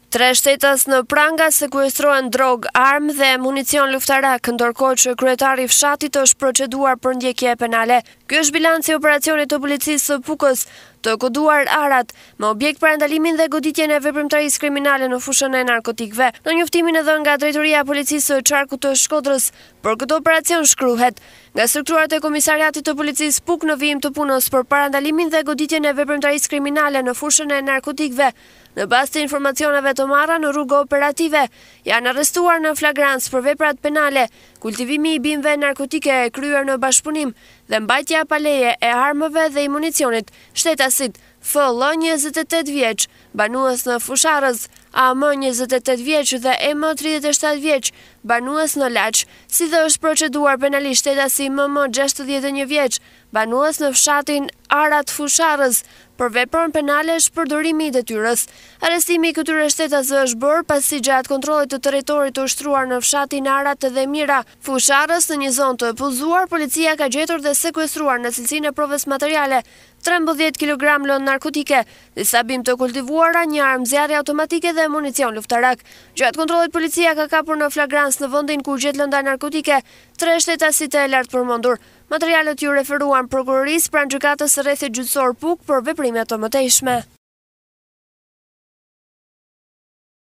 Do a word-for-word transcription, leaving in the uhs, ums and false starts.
Tre shtetas në pranga sekuestrohen drogë, armë dhe municion luftarak, ndërkohë që kryetari i fshatit është proceduar për ndjekje penale. Ky është bilanci i operacionit të policisë së Pukës, të koduar Arat, me objekt parandalimin dhe goditjen e veprimtarisë kriminale në fushën e narkotikëve. Në njoftimin e dhënë nga Drejtoria e Policisë së Qarkut të Shkodrës, për këtë operacion shkruhet: nga strukturat e Komisariatit të Policisë Puk në vijim të punës për parandalimin dhe goditjen e veprimtarisë kriminale në fushën e narkotikëve, në bazë të informacioneve të marra në rrugë operative, janë arrestuar në flagrancë për veprat penale, kultivimi i bimëve narkotike e kryer në bashkëpunim dhe mbajtja pa leje e armëve dhe i municionit, shtetasit F L njëzet e tetë vjeç, banues në Fusharës, A M njëzet e tetë vjeç dhe E M tridhjetë e shtatë vjeç, banues në Laç, si dhe është proceduar penalisht shtetasi M M gjashtëdhjetë e një vjeç, banues në fshatin Arat Fusharës, për veprën penale shpërdorimi i detyrës. Arrestimi i këtyre shtetazëve është bërë pasi gjatë kontrollit të territorit të ushtruar në fshatin Arat dhe Mira, Fusharës, në një zonë të puzuar, policia ka gjetur dhe sekuestruar në cilësinë e provës materiale trembëdhjetë kilogram lëndë narkotike, disa bimë të kultivuara, një armë zjarri automatike dhe municion luftarak. Gjatë kontrollit policia ka kapur në flagrancë në vendin ku gjet lënda narkotike tre shtetasit e lartë përmendur. Materialet ju referuan prokurorisë pranë gjykatës së rrethit gjyqësor Puk për veprime të mëtejshme.